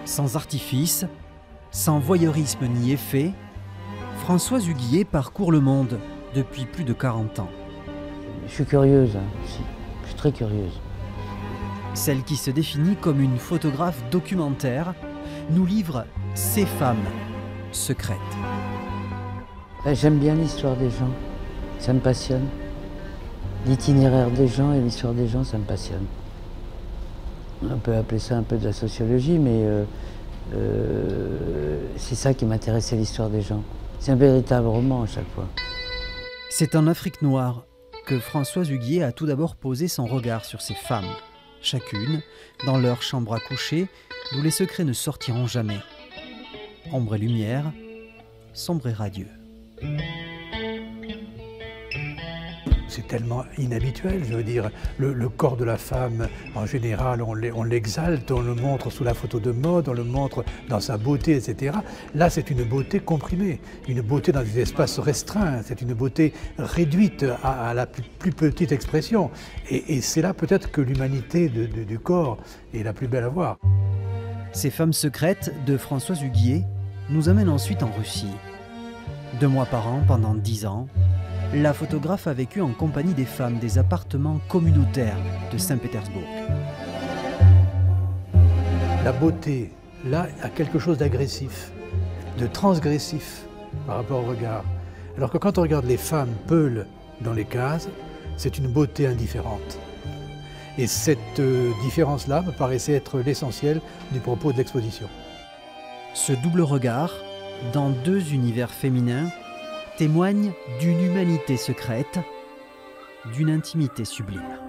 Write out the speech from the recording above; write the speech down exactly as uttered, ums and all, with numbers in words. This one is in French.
Sans artifice, sans voyeurisme ni effet, Françoise Huguier parcourt le monde depuis plus de quarante ans. Je suis curieuse, hein, aussi. Je suis très curieuse. Celle qui se définit comme une photographe documentaire nous livre ses femmes secrètes. J'aime bien l'histoire des gens, ça me passionne. L'itinéraire des gens et l'histoire des gens, ça me passionne. On peut appeler ça un peu de la sociologie, mais euh, euh, c'est ça qui m'intéresse, c'est l'histoire des gens. C'est un véritable roman à chaque fois. C'est en Afrique noire que Françoise Huguier a tout d'abord posé son regard sur ces femmes, chacune dans leur chambre à coucher, d'où les secrets ne sortiront jamais. Ombre et lumière, sombre et radieux. C'est tellement inhabituel, je veux dire, le, le corps de la femme, en général, on l'exalte, on le montre sous la photo de mode, on le montre dans sa beauté, et cetera. Là, c'est une beauté comprimée, une beauté dans des espaces restreints, c'est une beauté réduite à, à la plus, plus petite expression. Et, et c'est là peut-être que l'humanité de, de, du corps est la plus belle à voir. Ces femmes secrètes de Françoise Huguier nous amènent ensuite en Russie. Deux mois par an, pendant dix ans, la photographe a vécu en compagnie des femmes des appartements communautaires de Saint-Pétersbourg. La beauté, là, a quelque chose d'agressif, de transgressif par rapport au regard. Alors que quand on regarde les femmes peules dans les cases, c'est une beauté indifférente. Et cette euh, différence-là me paraissait être l'essentiel du propos de l'exposition. Ce double regard, dans deux univers féminins, témoigne d'une humanité secrète, d'une intimité sublime.